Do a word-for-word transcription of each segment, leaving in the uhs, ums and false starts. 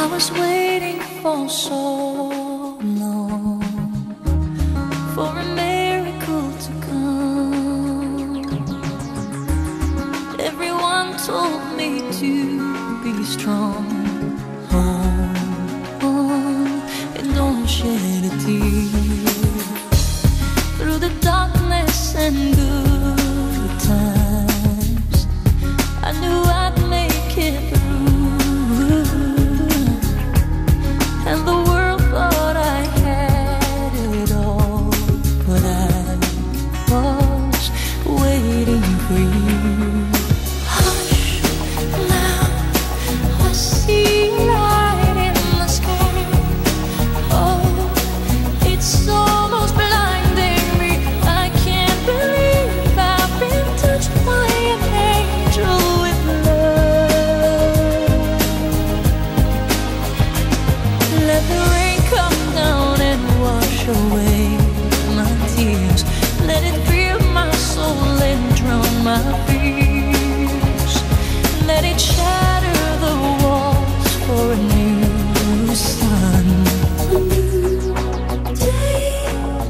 was waiting for so long for a miracle to come. Everyone told me to be strong. Hold on and don't shed a tear. Through the darkness and good times, I knew I'd make it through. And the world thought I had it all, but I was waiting for you. Hush, now I see light in the sky. Oh, it's almost blinding me. I can't believe I've been touched by an angel with love. Let the rain come down and wash away my tears. Let it fill my soul and drown my fears. Let it shatter the walls for a new sun. A new day.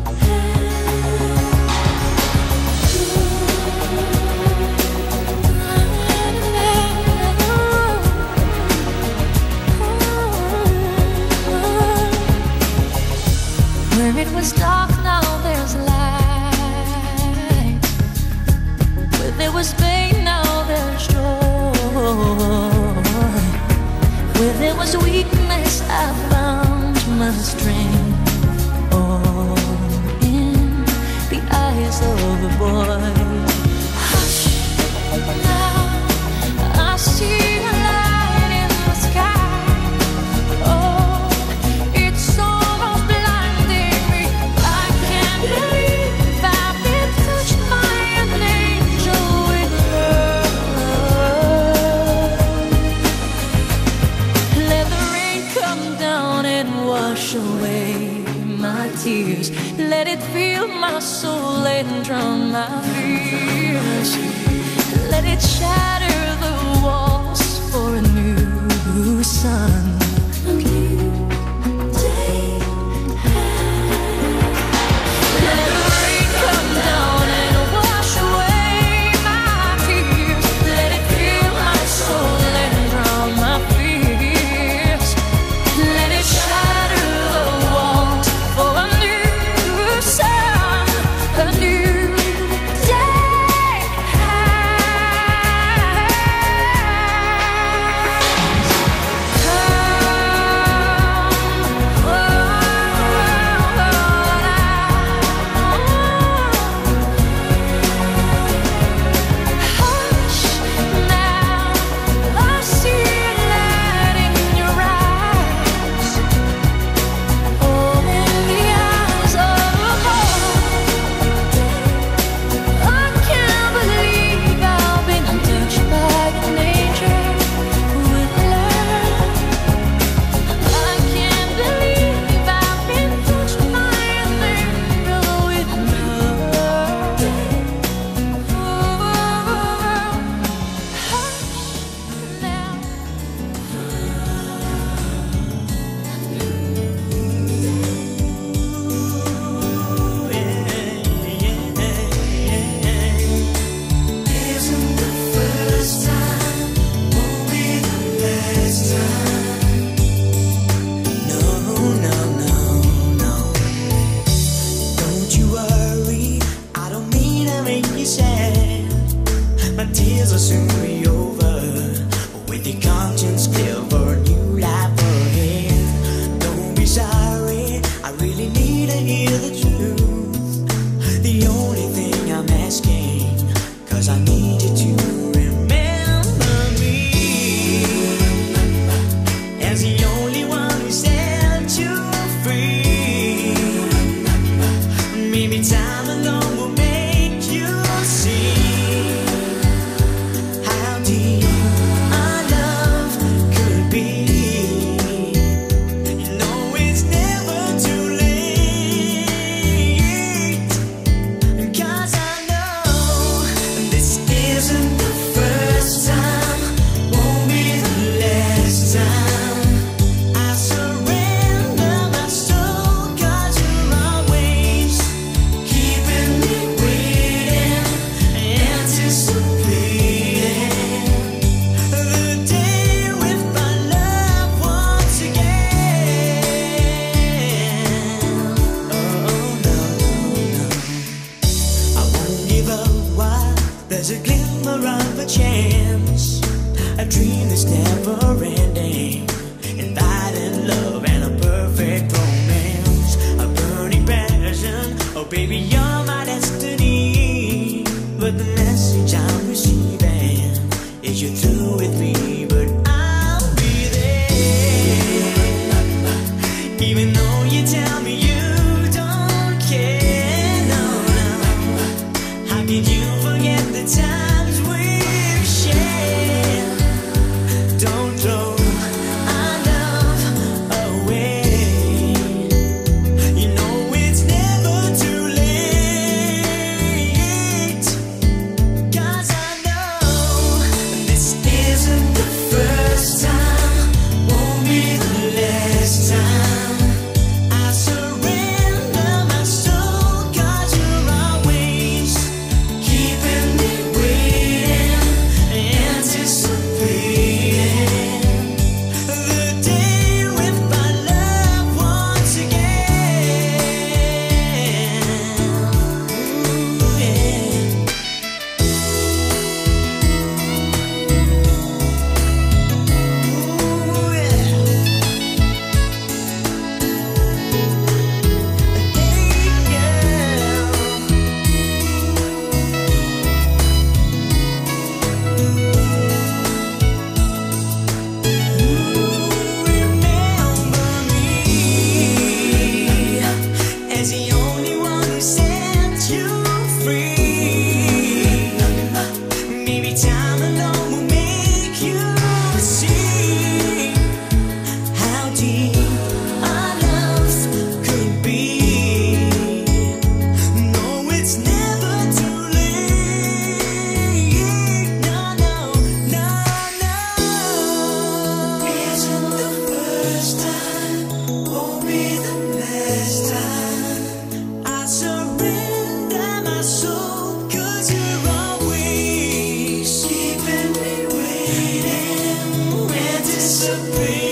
Where it was dark, now there's light. Where there was pain, now there's joy. Where there was weakness, I found my strength. All in the eyes of a boy. Hush, now I see a light in the sky. Oh, it's almost blinding me. I can't believe I've been touched by an angel with love. Let the rain come down and wash away my tears. Let it fill my soul and drown my fears. Let it shatter the walls for a new sun. A new day. Let the rain come down and wash away my tears. Let it fill my soul and drown my fears. Let it shatter the walls for a new sun, a new day. Hush, now I see a light in your eyes. Oh, in the eyes of a boy. I can't believe I've been touched by an angel with love. I can't believe I've been touched by an angel with love. Hush now. Isn't the first time, won't be the last time. No, no, no, no. Don't you worry, I don't mean to make you sad. My tears will soon be over, with your conscience clear for a new life ahead. Don't be sorry, I really need to hear the truth. The only thing I'm asking, 'cause I need you to remember me as the only one who set you free. Maybe time alone will make you see how deep our love could isn't the first time, won't be the last time. I surrender my soul, 'cause you're always keeping me waiting, anticipating.